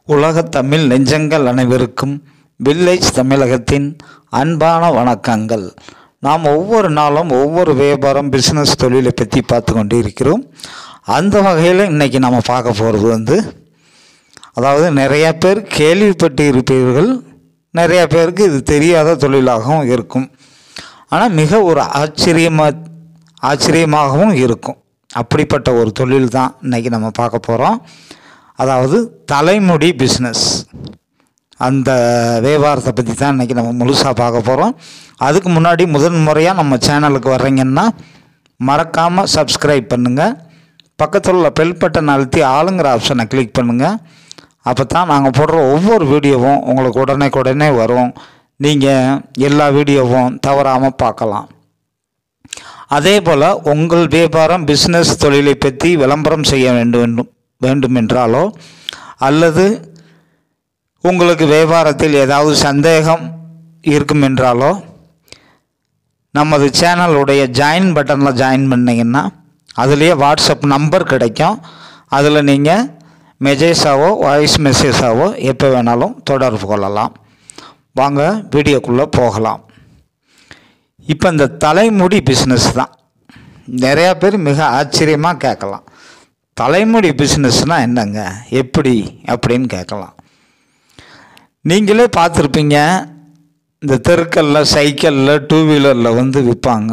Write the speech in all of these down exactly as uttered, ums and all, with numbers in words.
உலகத் தமிழ் நெஞ்சங்கள் அனைவருக்கும் வில்லேஜ் தமிழகத்தின் அன்பான வணக்கங்கள். நாம் ஒவ்வொரு நாளும் ஒவ்வொரு வியாபாரம் பிஸ்னஸ் தொழிலை பற்றி பார்த்து கொண்டு இருக்கிறோம். அந்த வகையில் இன்றைக்கி நம்ம பார்க்க போகிறது வந்து, அதாவது நிறையா பேர் கேள்விப்பட்டு இருப்பீர்கள், நிறையா பேருக்கு இது தெரியாத தொழிலாகவும் இருக்கும். ஆனால் மிக ஒரு ஆச்சரியமாக ஆச்சரியமாகவும் இருக்கும். அப்படிப்பட்ட ஒரு தொழில் தான் இன்றைக்கி நம்ம பார்க்க போகிறோம். அதாவது தலைமுடி பிஸ்னஸ். அந்த வியாபாரத்தை பற்றி தான் இன்றைக்கி நம்ம முழுசாக பார்க்க போகிறோம். அதுக்கு முன்னாடி முதன் முறையாக நம்ம சேனலுக்கு வர்றீங்கன்னா மறக்காமல் சப்ஸ்கிரைப் பண்ணுங்கள். பக்கத்தில் உள்ள பெல் பட்டன் அழுத்தி ஆளுங்கிற ஆப்ஷனை கிளிக் பண்ணுங்கள். அப்போ தான் நாங்கள் போடுற ஒவ்வொரு வீடியோவும் உங்களுக்கு உடனே உடனே வரும். நீங்கள் எல்லா வீடியோவும் தவறாமல் பார்க்கலாம். அதே போல் உங்கள் வியாபாரம் பிஸ்னஸ் தொழிலை பற்றி விளம்பரம் செய்ய வேண்டும் வேண்டுமென்றாலோ அல்லது உங்களுக்கு வியாபாரத்தில் ஏதாவது சந்தேகம் இருக்கும் என்றாலோ நமது சேனலுடைய ஜாயின் பட்டனில் ஜாயின் பண்ணிங்கன்னா அதுலேயே வாட்ஸ்அப் நம்பர் கிடைக்கும். அதில் நீங்கள் மெசேஜாவோ வாய்ஸ் மெசேஜாவோ எப்போ வேணாலும் தொடர்பு கொள்ளலாம். வாங்க வீடியோக்குள்ளே போகலாம். இப்போ இந்த தலைமுடி பிஸ்னஸ் தான் நிறையா பேர் மிக ஆச்சரியமாக கேட்கலாம். தலைமுடி பிஸ்னஸ்னால் என்னங்க, எப்படி அப்படின்னு கேட்கலாம். நீங்களே பார்த்துருப்பீங்க, இந்த தெருக்களில் சைக்கிளில் டூ வீலரில் வந்து விற்பாங்க.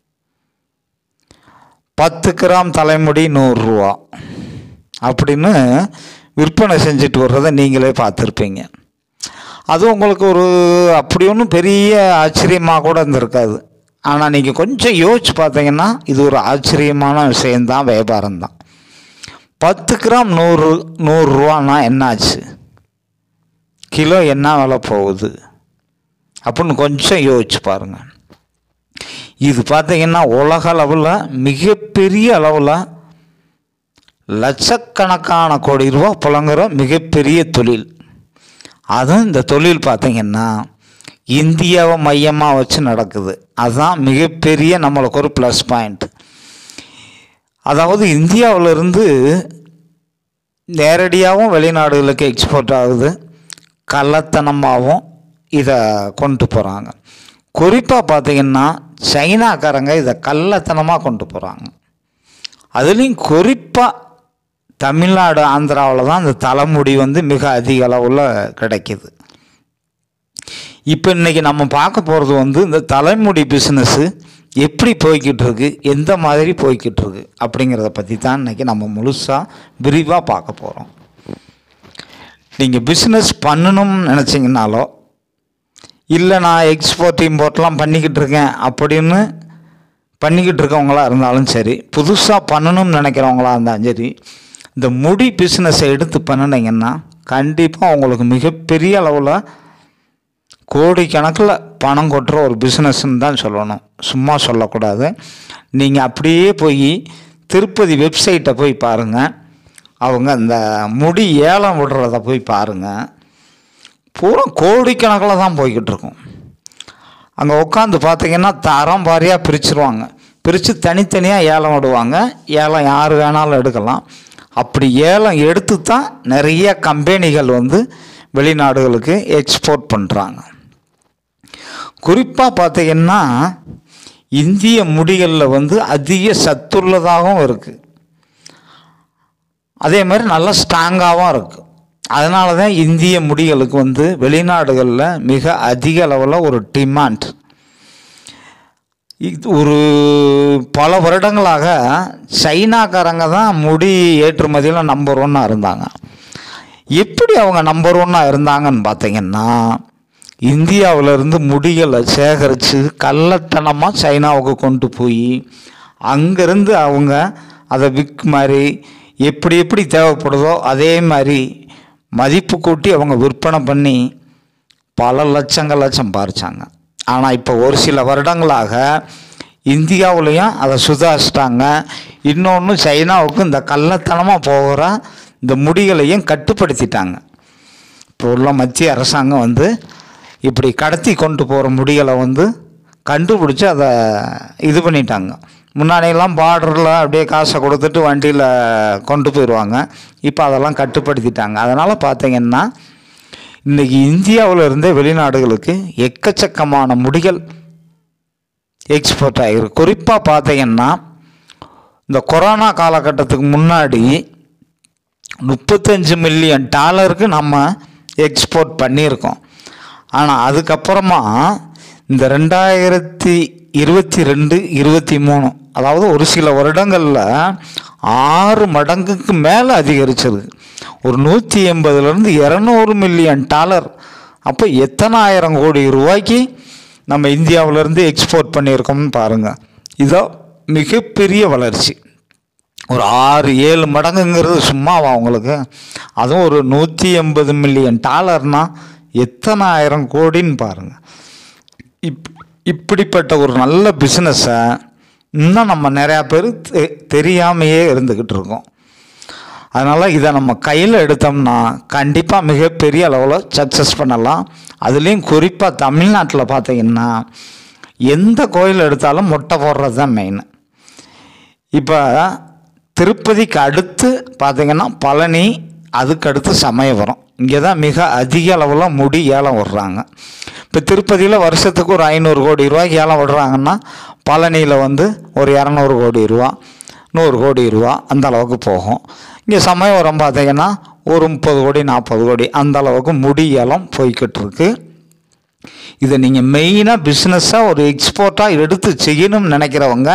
பத்து கிராம் தலைமுடி நூறுரூவா அப்படின்னு விற்பனை செஞ்சுட்டு வர்றதை நீங்களே பார்த்துருப்பீங்க. அது உங்களுக்கு ஒரு அப்படி ஒன்றும் பெரிய ஆச்சரியமாக கூட இருந்திருக்காது. ஆனால் நீங்கள் கொஞ்சம் யோசிச்சு பார்த்தீங்கன்னா இது ஒரு ஆச்சரியமான விஷயந்தான், வியாபாரம்தான். பத்து கிராம் நூறு நூறுரூவான்னா என்னாச்சு, கிலோ என்ன விலை போகுது அப்படின்னு கொஞ்சம் யோசிச்சு பாருங்கள். இது பார்த்திங்கன்னா உலக அளவில் மிகப்பெரிய அளவில் லட்சக்கணக்கான கோடி ரூபா புழங்குற மிகப்பெரிய தொழில். அதுவும் இந்த தொழில் பார்த்திங்கன்னா இந்தியாவை மையமாக வச்சு நடக்குது. அதுதான் மிகப்பெரிய நம்மளுக்கு ஒரு ப்ளஸ் பாயிண்ட். அதாவது இந்தியாவிலிருந்து நேரடியாகவும் வெளிநாடுகளுக்கு எக்ஸ்போர்ட் ஆகுது, கள்ளத்தனமாகவும் இதை கொண்டு போகிறாங்க. குறிப்பாக பார்த்திங்கன்னா சைனாக்காரங்க இதை கள்ளத்தனமாக கொண்டு போகிறாங்க. அதுலேயும் குறிப்பாக தமிழ்நாடு ஆந்திராவில் தான் இந்த தலைமுடி வந்து மிக அதிக அளவில் கிடைக்கிது. இப்போ இன்றைக்கி நம்ம பார்க்க போகிறது வந்து இந்த தலைமுடி பிஸ்னஸ்ஸு எப்படி போய்கிட்டு இருக்கு, எந்த மாதிரி போய்கிட்டு இருக்கு அப்படிங்கிறத பற்றி தான் இன்றைக்கி நம்ம முழுசாக விரிவாக பார்க்க போகிறோம். நீங்கள் பிஸ்னஸ் பண்ணணும்னு நினச்சிங்கனாலோ இல்லை நான் எக்ஸ்போர்ட் இம்போர்ட்லாம் பண்ணிக்கிட்டு இருக்கேன் அப்படின்னு பண்ணிக்கிட்டு இருக்கவங்களா இருந்தாலும் சரி, புதுசாக பண்ணணும்னு நினைக்கிறவங்களா இருந்தாலும் சரி, இந்த முடி பிஸ்னஸை எடுத்து பண்ணினீங்கன்னா கண்டிப்பாக உங்களுக்கு மிகப்பெரிய அளவில் கோடிக்கணக்கில் பணம் கொட்டுற ஒரு பிஸ்னஸ்ன்னு தான் சொல்லணும், சும்மா சொல்லக்கூடாது. நீங்கள் அப்படியே போய் திருப்பதி வெப்சைட்டை போய் பாருங்கள், அவங்க இந்த முடி ஏலம் விடுறத போய் பாருங்கள், பூரா கோடிக்கணக்கில் தான் போய்கிட்டு இருக்கும். அங்கே உட்காந்து பார்த்திங்கன்னா தரம் வாரியாக பிரிச்சுருவாங்க, பிரித்து தனித்தனியாக ஏலம் விடுவாங்க. ஏலம் யார் வேணாலும் எடுக்கலாம். அப்படி ஏலம் எடுத்து தான் நிறைய கம்பெனிகள் வந்து வெளிநாடுகளுக்கு எக்ஸ்போர்ட் பண்ணுறாங்க. குறிப்பாக பார்த்திங்கன்னா இந்திய முடிகளில் வந்து அதிக சத்துள்ளதாகவும் இருக்குது, அதே மாதிரி நல்லா ஸ்ட்ராங்காகவும் இருக்குது. அதனால தான் இந்திய முடிகளுக்கு வந்து வெளிநாடுகளில் மிக அதிக அளவில் ஒரு டிமாண்ட். இது ஒரு பல வருடங்களாக சைனாக்காரங்க தான் முடி ஏற்றுமதியில் நம்பர் ஒன்னாக இருந்தாங்க. எப்படி அவங்க நம்பர் ஒன்னாக இருந்தாங்கன்னு பார்த்திங்கன்னா, இந்தியாவிலேருந்து முடிகளை சேகரித்து கள்ளத்தனமாக சைனாவுக்கு கொண்டு போய் அங்கேருந்து அவங்க அதை விக் மாதிரி எப்படி எப்படி தேவைப்படுதோ அதே மாதிரி மதிப்பு கூட்டி அவங்க விற்பனை பண்ணி பல லட்சங்கள் லட்சம் பறிச்சாங்க. ஆனால் இப்போ ஒரு சில வருடங்களாக இந்தியாவிலையும் அதை சுதாரிச்சிட்டாங்க. இன்னொன்று சைனாவுக்கு இந்த கள்ளத்தனமாக போகிற இந்த முடிகளையும் கட்டுப்படுத்திட்டாங்க. இப்போ உள்ள மத்திய அரசாங்கம் வந்து இப்படி கடத்தி கொண்டு போகிற முடிகளை வந்து கண்டுபிடிச்சி அதை இது பண்ணிட்டாங்க, முன்னாடியெல்லாம் பார்டரில் அப்படியே காசை கொடுத்துட்டு வண்டியில் கொண்டு போயிடுவாங்க. இப்போ அதெல்லாம் கட்டுப்படுத்திட்டாங்க. அதனால் பார்த்திங்கன்னா இன்றைக்கி இந்தியாவில் இருந்தே வெளிநாடுகளுக்கு எக்கச்சக்கமான முடிகள் எக்ஸ்போர்ட் ஆகிருக்கு. குறிப்பாக பார்த்திங்கன்னா இந்த கொரோனா காலகட்டத்துக்கு முன்னாடி முப்பத்தஞ்சு மில்லியன் டாலருக்கு நம்ம எக்ஸ்போர்ட் பண்ணியிருக்கோம். ஆனால் அதுக்கப்புறமா இந்த ரெண்டாயிரத்தி இருபத்தி ரெண்டு இருபத்தி மூணு அதாவது ஒரு சில வருடங்களில் ஆறு மடங்குக்கு மேலே அதிகரிச்சது. ஒரு நூற்றி எண்பதுலேருந்து இரநூறு மில்லியன் டாலர். அப்போ எத்தனாயிரம் கோடி ரூபாய்க்கு நம்ம இந்தியாவிலேருந்து எக்ஸ்போர்ட் பண்ணியிருக்கோம்னு பாருங்கள். இதோ மிகப்பெரிய வளர்ச்சி. ஒரு ஆறு ஏழு மடங்குங்கிறது சும்மாவா அவங்களுக்கு? அதுவும் ஒரு நூற்றி எண்பது மில்லியன் டாலர்னால் எத்தனாயிரம் கோடின்னு பாருங்கள். இப் இப்படிப்பட்ட ஒரு நல்ல பிஸ்னஸை இன்னும் நம்ம நிறையா பேர் தெ தெரியாமையே இருந்துக்கிட்டு இருக்கோம். அதனால் இதை நம்ம கையில் எடுத்தோம்னா கண்டிப்பாக மிகப்பெரிய அளவில் சக்ஸஸ் பண்ணலாம். அதுலேயும் குறிப்பாக தமிழ்நாட்டில் பார்த்திங்கன்னா எந்த கோயில் எடுத்தாலும் மொட்டை போடுறது தான் மெயின். இப்போ திருப்பதிக்கு அடுத்து பார்த்திங்கன்னா பழனி, அதுக்கு அடுத்து சமயபுரம். இங்கே தான் மிக அதிக அளவில் முடி ஏலம் விடுறாங்க. இப்போ திருப்பதியில் வருஷத்துக்கு ஒரு ஐநூறு கோடி ரூபாய்க்கு ஏலம் விடுறாங்கன்னா பழனியில் வந்து ஒரு இரநூறு கோடி ரூபா, நூறு கோடி ரூபா அந்த அளவுக்கு போகும். இங்கே சமயபுரம் பார்த்திங்கன்னா ஒரு முப்பது கோடி நாற்பது கோடி அந்த அளவுக்கு முடி ஏலம் போய்கிட்டு இருக்கு. இதை நீங்கள் மெயினாக பிஸ்னஸாக ஒரு எக்ஸ்போர்ட்டாக எடுத்து செய்யணும்னு நினைக்கிறவங்க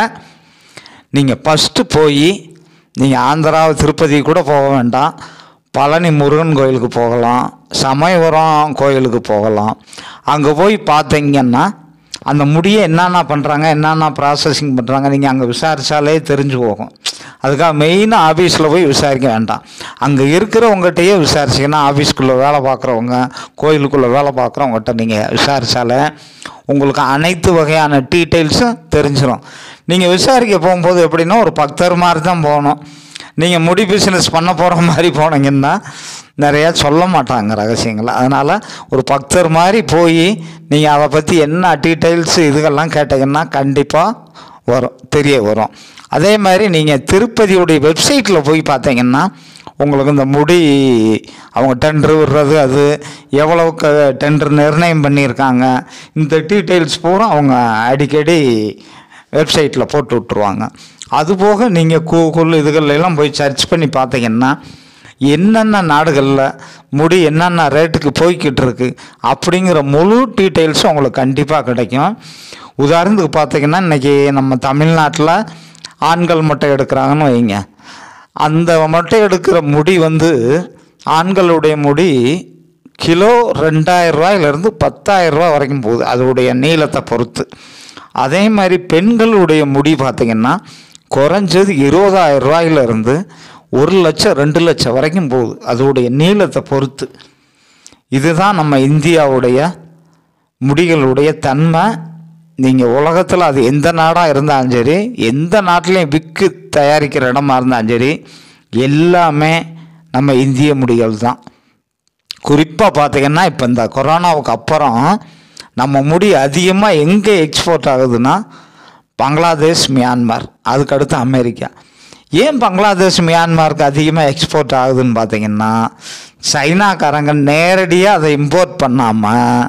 நீங்கள் ஃபஸ்ட்டு போய் நீங்கள் ஆந்திரா திருப்பதி கூட போக வேண்டாம், பழனி முருகன் கோயிலுக்கு போகலாம், சமயபுரம் கோயிலுக்கு போகலாம். அங்கே போய் பார்த்தீங்கன்னா அந்த முடியை என்னென்ன பண்ணுறாங்க, என்னென்ன ப்ராசஸிங் பண்ணுறாங்க நீங்கள் அங்கே விசாரித்தாலே தெரிஞ்சு போகும். அதுக்காக மெயினாக ஆஃபீஸில் போய் விசாரிக்க வேண்டாம். அங்கே இருக்கிறவங்ககிட்டையே விசாரிச்சிங்கன்னா, ஆஃபீஸ்க்குள்ளே வேலை பார்க்குறவங்க, கோயிலுக்குள்ளே வேலை பார்க்குறவங்ககிட்ட நீங்கள் விசாரித்தாலே உங்களுக்கு அனைத்து வகையான டீட்டெயில்ஸும் தெரிஞ்சிடும். நீங்கள் விசாரிக்க போகும்போது எப்படின்னா ஒரு பக்தர் மாதிரி தான் போகணும். நீங்கள் முடி பிஸ்னஸ் பண்ண போகிற மாதிரி போனீங்கன்னா நிறையா சொல்ல மாட்டாங்க ரகசியங்கள். அதனால் ஒரு பக்தர் மாதிரி போய் நீங்கள் அதை பற்றி என்ன டீட்டெயில்ஸு இதுகெல்லாம் கேட்டிங்கன்னா கண்டிப்பாக வரும், தெரிய வரும். அதே மாதிரி நீங்கள் திருப்பதியுடைய வெப்சைட்டில் போய் பார்த்தீங்கன்னா உங்களுக்கு இந்த முடி அவங்க டெண்டர் விடுறது, அது எவ்வளவுக்கு டெண்டர் நிர்ணயம் பண்ணியிருக்காங்க, இந்த டீட்டெயில்ஸ் பூரா அவங்க அடிக்கடி வெப்சைட்டில் போட்டு விட்ருவாங்க. அதுபோக நீங்கள் கூகுள் இதுகளெல்லாம் போய் சர்ச் பண்ணி பார்த்தீங்கன்னா என்னென்ன நாடுகளில் முடி என்னென்ன ரேட்டுக்கு போய்கிட்டு இருக்கு அப்படிங்கிற முழு டீட்டெயில்ஸும் உங்களுக்கு கண்டிப்பாக கிடைக்கும். உதாரணத்துக்கு பார்த்தீங்கன்னா இன்றைக்கி நம்ம தமிழ்நாட்டில் ஆண்கள் மொட்டை எடுக்கிறாங்கன்னு வைங்க. அந்த மொட்டை எடுக்கிற முடி வந்து ஆண்களுடைய முடி கிலோ ரெண்டாயிரம் ரூபாயிலேருந்து பத்தாயிரம் ரூபா வரைக்கும் போகுது, அதோடைய நீளத்தை பொறுத்து. அதே மாதிரி பெண்களுடைய முடி பார்த்திங்கன்னா குறைஞ்சது இருபதாயிரம் ரூபாயிலிருந்து ஒரு லட்சம் ரெண்டு லட்சம் வரைக்கும் போகுது, அதோடைய நீளத்தை பொறுத்து. இதுதான் நம்ம இந்தியாவுடைய முடிகளுடைய தன்மை. நீங்கள் உலகத்தில் அது எந்த நாடாக இருந்தாலும் சரி, எந்த நாட்டிலையும் விற்கு தயாரிக்கிற இடமா இருந்தாலும் சரி, எல்லாமே நம்ம இந்திய முடிகள் தான். குறிப்பாக பார்த்திங்கன்னா இப்போ இந்த கொரோனாவுக்கு அப்புறம் நம்ம முடி அதிகமாக எங்கே எக்ஸ்போர்ட் ஆகுதுன்னா பங்களாதேஷ், மியான்மர், அதுக்கடுத்து அமெரிக்கா. ஏன் பங்களாதேஷ் மியான்மருக்கு அதிகமாக எக்ஸ்போர்ட் ஆகுதுன்னு பார்த்தீங்கன்னா சைனாக்காரங்க நேரடியாக அதை இம்போர்ட் பண்ணாமல்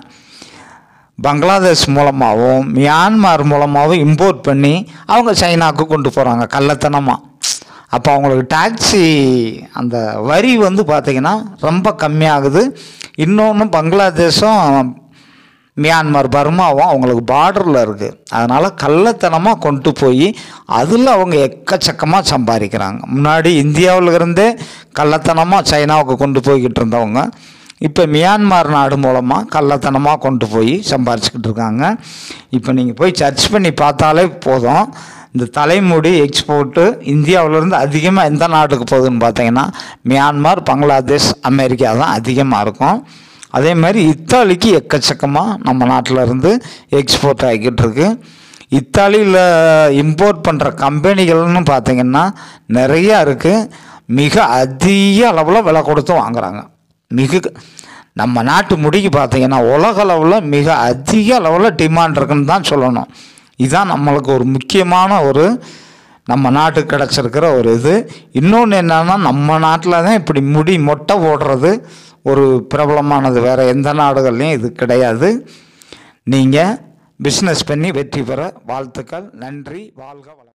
பங்களாதேஷ் மூலமாகவும் மியான்மர் மூலமாகவும் இம்போர்ட் பண்ணி அவங்க சைனாவுக்கு கொண்டு போகிறாங்க கள்ளத்தனமாக. அப்போ அவங்களுக்கு டாக்ஸி அந்த வரி வந்து பார்த்திங்கன்னா ரொம்ப கம்மியாகுது. இன்னொன்று பங்களாதேஷும் மியான்மர் பர்மாவும் அவங்களுக்கு பார்டரில் இருக்குது. அதனால் கள்ளத்தனமாக கொண்டு போய் அதில் அவங்க எக்கச்சக்கமாக சம்பாதிக்கிறாங்க. முன்னாடி இந்தியாவில் இருந்தே கள்ளத்தனமாக சைனாவுக்கு கொண்டு போய்கிட்டு இருந்தவங்க இப்போ மியான்மர் நாடு மூலமாக கள்ளத்தனமாக கொண்டு போய் சம்பாரிச்சிக்கிட்டு இருக்காங்க. இப்போ நீங்கள் போய் சர்ச் பண்ணி பார்த்தாலே போதும், இந்த தலைமுடி எக்ஸ்போர்ட்டு இந்தியாவிலேருந்து அதிகமாக எந்த நாட்டுக்கு போகுதுன்னு பார்த்தீங்கன்னா மியான்மர், பங்களாதேஷ், அமெரிக்கா தான் அதிகமாக இருக்கும். அதே மாதிரி இத்தாலிக்கு எக்கச்சக்கமாக நம்ம நாட்டில் இருந்து எக்ஸ்போர்ட் ஆகிக்கிட்டு இருக்கு. இத்தாலியில் இம்போர்ட் பண்ணுற கம்பெனிகள்னு பார்த்திங்கன்னா நிறையா இருக்குது. மிக அதிக அளவில் விலை கொடுத்து வாங்குகிறாங்க. மிக நம்ம நாட்டு முடிக்கு பார்த்திங்கன்னா உலக அளவில் மிக அதிக அளவில் டிமாண்ட் இருக்குன்னு தான் சொல்லணும். இதுதான் நம்மளுக்கு ஒரு முக்கியமான ஒரு நம்ம நாட்டுக்கு கிடச்சிருக்கிற ஒரு இது. இன்னொன்று என்னன்னா, நம்ம நாட்டில் தான் இப்படி முடி மொட்டை போடுறது ஒரு பிரபலமானது, வேறு எந்த நாடுகள்லையும் இது கிடையாது. நீங்கள் பிஸ்னஸ் பண்ணி வெற்றி பெற வாழ்த்துக்கள். நன்றி. வாழ்க வளம்.